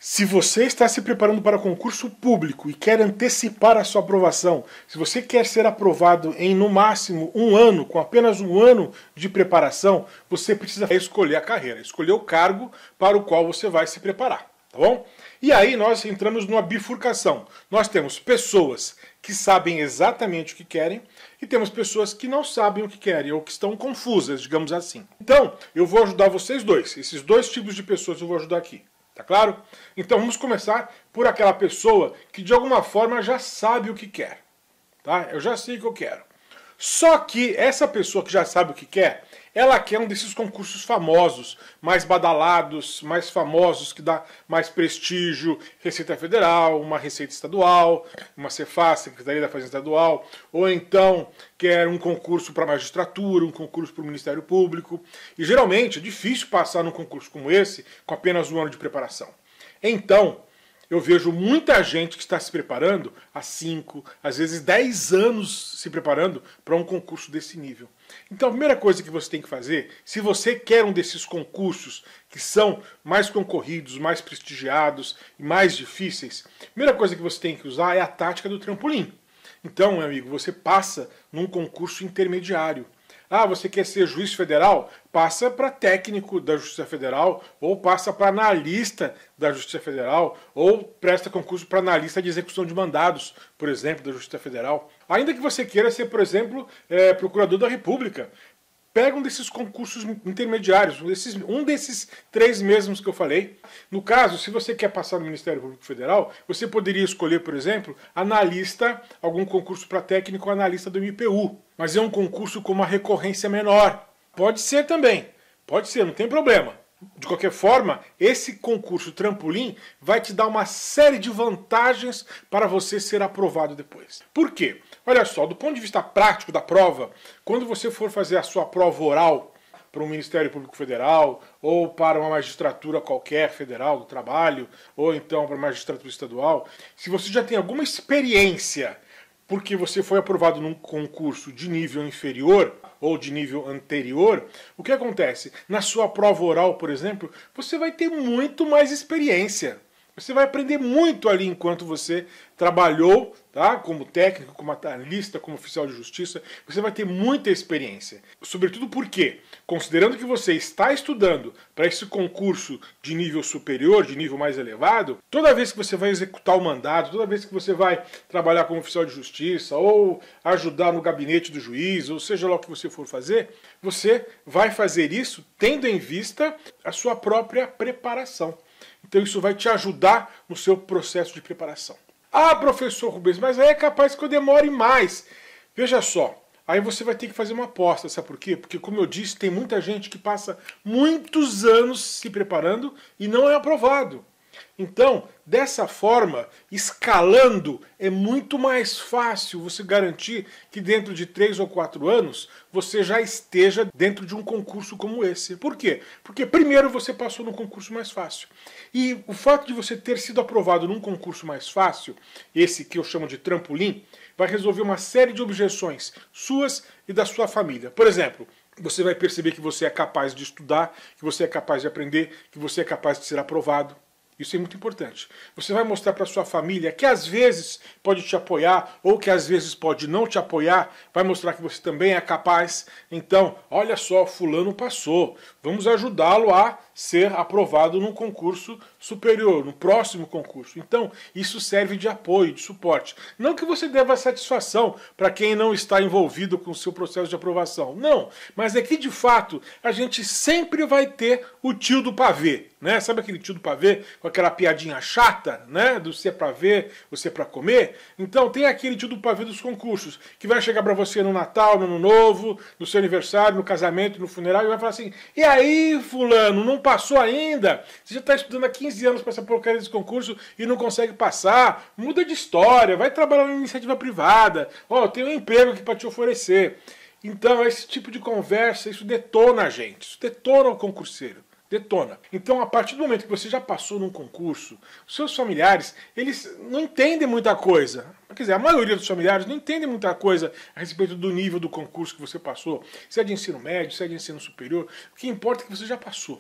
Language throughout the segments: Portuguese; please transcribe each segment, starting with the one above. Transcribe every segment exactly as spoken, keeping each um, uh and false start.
Se você está se preparando para concurso público e quer antecipar a sua aprovação, se você quer ser aprovado em no máximo um ano, com apenas um ano de preparação, você precisa escolher a carreira, escolher o cargo para o qual você vai se preparar, tá bom? E aí nós entramos numa bifurcação. Nós temos pessoas que sabem exatamente o que querem e temos pessoas que não sabem o que querem ou que estão confusas, digamos assim. Então, eu vou ajudar vocês dois. Esses dois tipos de pessoas eu vou ajudar aqui. Tá claro? Então vamos começar por aquela pessoa que de alguma forma já sabe o que quer. Tá? Eu já sei o que eu quero. Só que essa pessoa que já sabe o que quer, ela quer um desses concursos famosos, mais badalados, mais famosos, que dá mais prestígio, Receita Federal, uma Receita Estadual, uma Cefaz, Secretaria da Fazenda Estadual, ou então quer um concurso para magistratura, um concurso para o Ministério Público. E geralmente é difícil passar num concurso como esse com apenas um ano de preparação. Então, eu vejo muita gente que está se preparando há cinco, às vezes dez anos se preparando para um concurso desse nível. Então a primeira coisa que você tem que fazer, se você quer um desses concursos que são mais concorridos, mais prestigiados e mais difíceis, a primeira coisa que você tem que usar é a tática do trampolim. Então, meu amigo, você passa num concurso intermediário. Ah, você quer ser juiz federal? Passa para técnico da Justiça Federal, ou passa para analista da Justiça Federal, ou presta concurso para analista de execução de mandados, por exemplo, da Justiça Federal. Ainda que você queira ser, por exemplo, é, procurador da República, pega um desses concursos intermediários, um desses, um desses três mesmos que eu falei. No caso, se você quer passar no Ministério Público Federal, você poderia escolher, por exemplo, analista, algum concurso para técnico, analista do M P U. Mas é um concurso com uma recorrência menor. Pode ser também, pode ser, não tem problema. De qualquer forma, esse concurso trampolim vai te dar uma série de vantagens para você ser aprovado depois. Por quê? Olha só, do ponto de vista prático da prova, quando você for fazer a sua prova oral para o Ministério Público Federal, ou para uma magistratura qualquer federal do trabalho, ou então para uma magistratura estadual, se você já tem alguma experiência porque você foi aprovado num concurso de nível inferior ou de nível anterior, o que acontece? Na sua prova oral, por exemplo, você vai ter muito mais experiência. Você vai aprender muito ali enquanto você trabalhou, tá? Como técnico, como analista, como oficial de justiça. Você vai ter muita experiência. Sobretudo porque, considerando que você está estudando para esse concurso de nível superior, de nível mais elevado, toda vez que você vai executar o mandato, toda vez que você vai trabalhar como oficial de justiça, ou ajudar no gabinete do juiz, ou seja lá o que você for fazer, você vai fazer isso tendo em vista a sua própria preparação. Então isso vai te ajudar no seu processo de preparação. Ah, professor Rubens, mas aí é capaz que eu demore mais. Veja só, aí você vai ter que fazer uma aposta, sabe por quê? Porque, como eu disse, tem muita gente que passa muitos anos se preparando e não é aprovado. Então, dessa forma, escalando, é muito mais fácil você garantir que dentro de três ou quatro anos você já esteja dentro de um concurso como esse. Por quê? Porque primeiro você passou no concurso mais fácil. E o fato de você ter sido aprovado num concurso mais fácil, esse que eu chamo de trampolim, vai resolver uma série de objeções suas e da sua família. Por exemplo, você vai perceber que você é capaz de estudar, que você é capaz de aprender, que você é capaz de ser aprovado. Isso é muito importante. Você vai mostrar para sua família que às vezes pode te apoiar ou que às vezes pode não te apoiar. Vai mostrar que você também é capaz. Então, olha só, fulano passou. Vamos ajudá-lo a ser aprovado num concurso superior, no próximo concurso. Então, isso serve de apoio, de suporte. Não que você deva satisfação para quem não está envolvido com o seu processo de aprovação. Não, mas é que de fato a gente sempre vai ter o tio do pavê. Né? Sabe aquele tio do pavê com aquela piadinha chata, né? Do se é pra ver, ou se é pra comer? Então tem aquele tio do pavê dos concursos, que vai chegar pra você no Natal, no Ano Novo, no seu aniversário, no casamento, no funeral, e vai falar assim: e aí, fulano, não passou ainda? Você já está estudando há quinze anos para essa porcaria desse concurso e não consegue passar? Muda de história, vai trabalhar na iniciativa privada. Ó, oh, tem um emprego aqui para te oferecer. Então, esse tipo de conversa, isso detona a gente, isso detona o concurseiro. Detona. Então, a partir do momento que você já passou num concurso, os seus familiares, eles não entendem muita coisa. Quer dizer, a maioria dos familiares não entendem muita coisa a respeito do nível do concurso que você passou. Se é de ensino médio, se é de ensino superior. O que importa é que você já passou.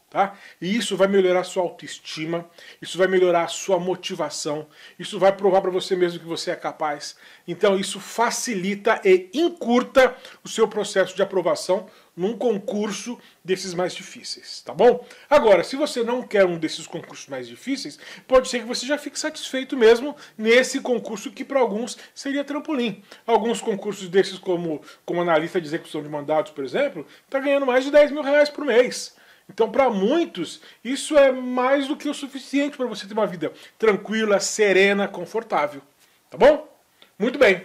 Tá? E isso vai melhorar a sua autoestima, isso vai melhorar a sua motivação, isso vai provar para você mesmo que você é capaz. Então isso facilita e encurta o seu processo de aprovação num concurso desses mais difíceis, tá bom? Agora, se você não quer um desses concursos mais difíceis, pode ser que você já fique satisfeito mesmo nesse concurso que para alguns seria trampolim. Alguns concursos desses, como, como analista de execução de mandatos, por exemplo, está ganhando mais de dez mil reais por mês. Então, para muitos, isso é mais do que o suficiente para você ter uma vida tranquila, serena, confortável. Tá bom? Muito bem.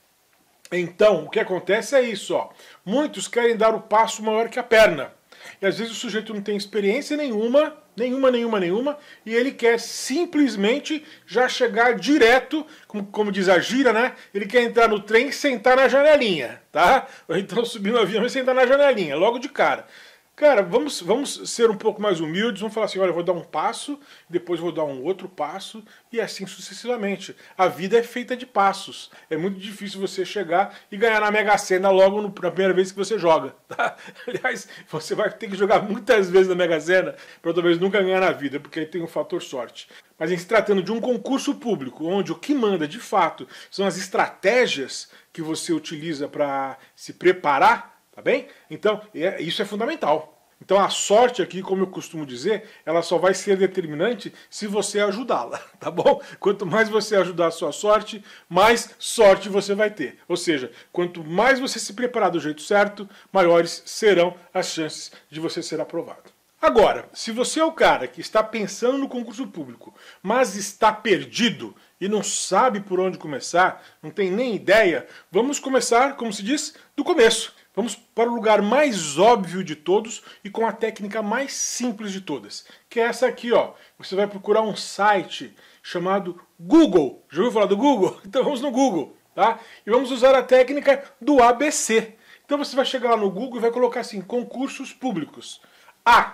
Então, o que acontece é isso, ó. Muitos querem dar o passo maior que a perna. E às vezes o sujeito não tem experiência nenhuma, nenhuma, nenhuma, nenhuma, e ele quer simplesmente já chegar direto, como, como diz a gira, né? Ele quer entrar no trem e sentar na janelinha, tá? Ou então subir no avião e sentar na janelinha, logo de cara. Cara, vamos, vamos ser um pouco mais humildes, vamos falar assim, olha, eu vou dar um passo, depois vou dar um outro passo, e assim sucessivamente. A vida é feita de passos. É muito difícil você chegar e ganhar na Mega Sena logo no, na primeira vez que você joga. Tá? Aliás, você vai ter que jogar muitas vezes na Mega Sena para talvez nunca ganhar na vida, porque aí tem um fator sorte. Mas em se tratando de um concurso público, onde o que manda de fato são as estratégias que você utiliza para se preparar, tá bem? Então, é, isso é fundamental. Então a sorte aqui, como eu costumo dizer, ela só vai ser determinante se você ajudá-la, tá bom? Quanto mais você ajudar a sua sorte, mais sorte você vai ter. Ou seja, quanto mais você se preparar do jeito certo, maiores serão as chances de você ser aprovado. Agora, se você é o cara que está pensando no concurso público, mas está perdido e não sabe por onde começar, não tem nem ideia, vamos começar, como se diz, do começo. Vamos para o lugar mais óbvio de todos e com a técnica mais simples de todas, que é essa aqui, ó. Você vai procurar um site chamado Google. Já ouviu falar do Google? Então vamos no Google, tá? E vamos usar a técnica do A B C. Então você vai chegar lá no Google e vai colocar assim, concursos públicos. A,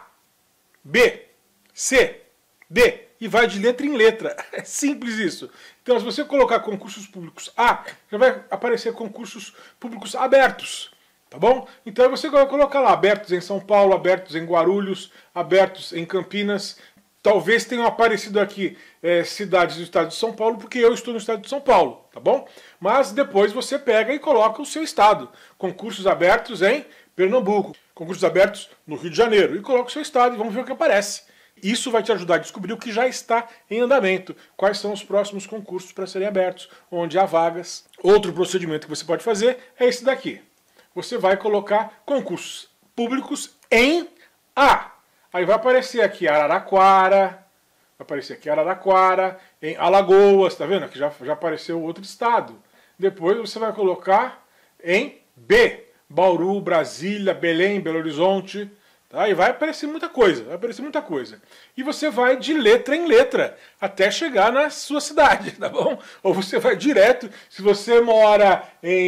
B, C, D. E vai de letra em letra. É simples isso. Então se você colocar concursos públicos A, já vai aparecer concursos públicos abertos. Tá bom? Então você vai colocar lá, abertos em São Paulo, abertos em Guarulhos, abertos em Campinas. Talvez tenham aparecido aqui é, cidades do estado de São Paulo, porque eu estou no estado de São Paulo, tá bom? Mas depois você pega e coloca o seu estado. Concursos abertos em Pernambuco, concursos abertos no Rio de Janeiro. E coloca o seu estado e vamos ver o que aparece. Isso vai te ajudar a descobrir o que já está em andamento, quais são os próximos concursos para serem abertos, onde há vagas. Outro procedimento que você pode fazer é esse daqui. Você vai colocar concursos públicos em A. Aí vai aparecer aqui Araraquara, vai aparecer aqui Araraquara, em Alagoas, tá vendo? Aqui já, já apareceu outro estado. Depois você vai colocar em B. Bauru, Brasília, Belém, Belo Horizonte. Tá? E vai aparecer muita coisa, vai aparecer muita coisa. E você vai de letra em letra, até chegar na sua cidade, tá bom? Ou você vai direto, se você mora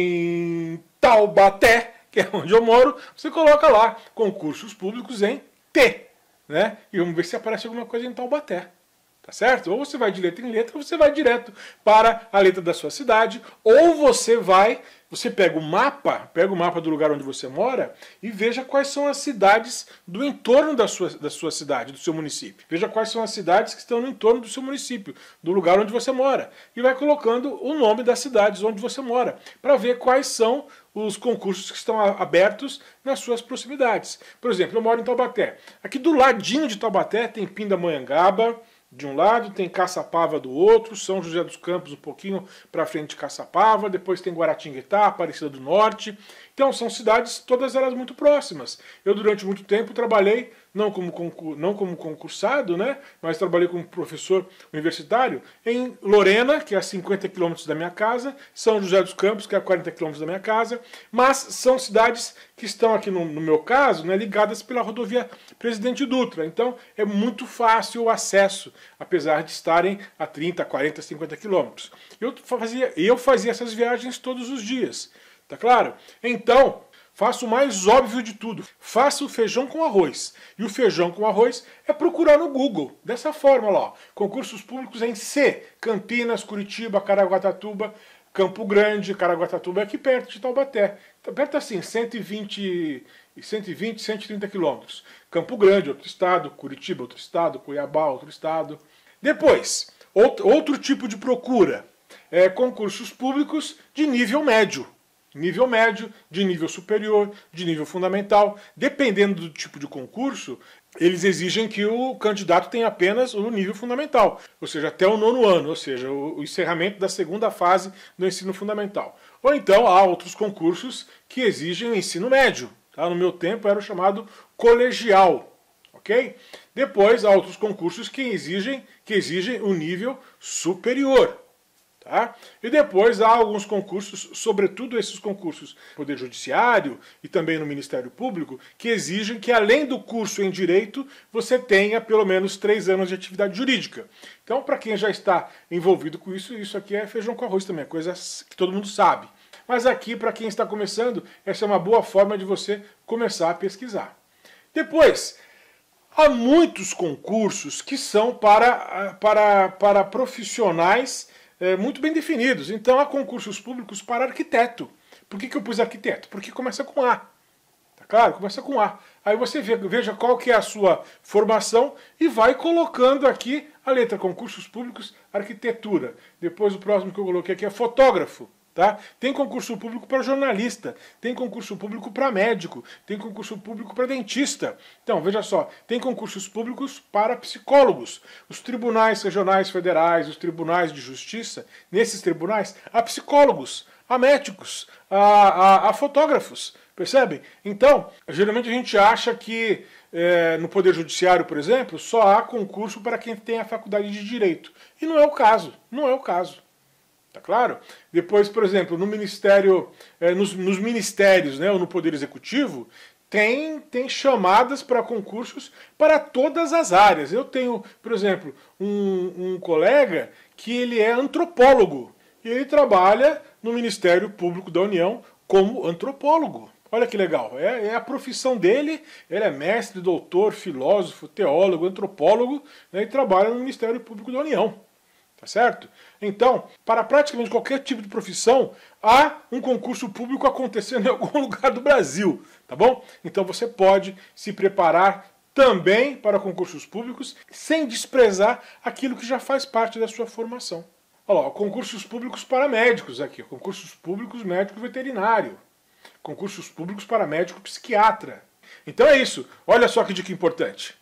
em Taubaté, que é onde eu moro, você coloca lá, concursos públicos em T, né? E vamos ver se aparece alguma coisa em Taubaté. Tá certo? Ou você vai de letra em letra, ou você vai direto para a letra da sua cidade, ou você vai, você pega o mapa, pega o mapa do lugar onde você mora e veja quais são as cidades do entorno da sua, da sua cidade, do seu município. Veja quais são as cidades que estão no entorno do seu município, do lugar onde você mora. E vai colocando o nome das cidades onde você mora, para ver quais são os concursos que estão abertos nas suas proximidades. Por exemplo, eu moro em Taubaté. Aqui do ladinho de Taubaté tem Pindamonhangaba, de um lado, tem Caçapava do outro, São José dos Campos um pouquinho para frente de Caçapava, depois tem Guaratinguetá, Aparecida do Norte. Então são cidades, todas elas muito próximas. Eu durante muito tempo trabalhei, não como, não como concursado, né, mas trabalhei como professor universitário em Lorena, que é a cinquenta quilômetros da minha casa, São José dos Campos, que é a quarenta quilômetros da minha casa, mas são cidades que estão aqui, no, no meu caso, né, ligadas pela rodovia Presidente Dutra. Então é muito fácil o acesso, apesar de estarem a trinta, quarenta, cinquenta quilômetros. Eu fazia, eu fazia essas viagens todos os dias. Tá claro? Então, faça o mais óbvio de tudo. Faça o feijão com arroz. E o feijão com arroz é procurar no Google. Dessa forma, lá, ó. Concursos públicos em C. Campinas, Curitiba, Caraguatatuba, Campo Grande. Caraguatatuba é aqui perto de Taubaté. Tá perto assim, cento e vinte e cento e vinte, cento e trinta quilômetros. Campo Grande, outro estado, Curitiba, outro estado, Cuiabá, outro estado. Depois, outro tipo de procura, é concursos públicos de nível médio. Nível médio, de nível superior, de nível fundamental. Dependendo do tipo de concurso, eles exigem que o candidato tenha apenas o nível fundamental, ou seja, até o nono ano, ou seja, o encerramento da segunda fase do ensino fundamental. Ou então há outros concursos que exigem o ensino médio. Tá? No meu tempo era o chamado colegial. Ok? Depois há outros concursos que exigem, que exigem o nível superior. Tá? E depois há alguns concursos, sobretudo esses concursos no Poder Judiciário e também no Ministério Público, que exigem que além do curso em Direito, você tenha pelo menos três anos de atividade jurídica. Então, para quem já está envolvido com isso, isso aqui é feijão com arroz também, é coisa que todo mundo sabe. Mas aqui, para quem está começando, essa é uma boa forma de você começar a pesquisar. Depois, há muitos concursos que são para, para, para profissionais É, muito bem definidos. Então há concursos públicos para arquiteto. Por que, que eu pus arquiteto? Porque começa com A. Tá claro? Começa com A. Aí você vê, veja qual que é a sua formação e vai colocando aqui a letra concursos públicos, arquitetura. Depois o próximo que eu coloquei aqui é fotógrafo. Tá? Tem concurso público para jornalista, tem concurso público para médico, tem concurso público para dentista. Então, veja só, tem concursos públicos para psicólogos. Os tribunais regionais federais, os tribunais de justiça, nesses tribunais, há psicólogos, há médicos, há, há, há fotógrafos. Percebem? Então, geralmente a gente acha que é, no Poder Judiciário, por exemplo, só há concurso para quem tem a faculdade de Direito. E não é o caso, não é o caso. Tá claro? Depois, por exemplo, no Ministério, eh, nos, nos ministérios, né, ou no Poder Executivo, tem, tem chamadas para concursos para todas as áreas. Eu tenho, por exemplo, um, um colega que ele é antropólogo e ele trabalha no Ministério Público da União como antropólogo. Olha que legal, é, é a profissão dele, ele é mestre, doutor, filósofo, teólogo, antropólogo, né, e trabalha no Ministério Público da União. Tá certo? Então, para praticamente qualquer tipo de profissão, há um concurso público acontecendo em algum lugar do Brasil, tá bom? Então você pode se preparar também para concursos públicos, sem desprezar aquilo que já faz parte da sua formação. Olha lá, concursos públicos para médicos aqui, concursos públicos médico veterinário, concursos públicos para médico psiquiatra. Então é isso, olha só que dica importante.